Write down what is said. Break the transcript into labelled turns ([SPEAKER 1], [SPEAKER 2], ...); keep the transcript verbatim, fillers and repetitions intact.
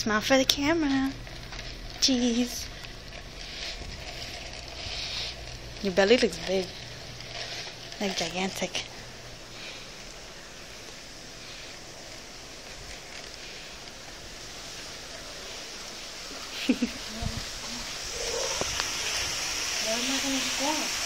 [SPEAKER 1] Smile for the camera. Jeez. Your belly looks big. Like gigantic.
[SPEAKER 2] Where am I gonna go?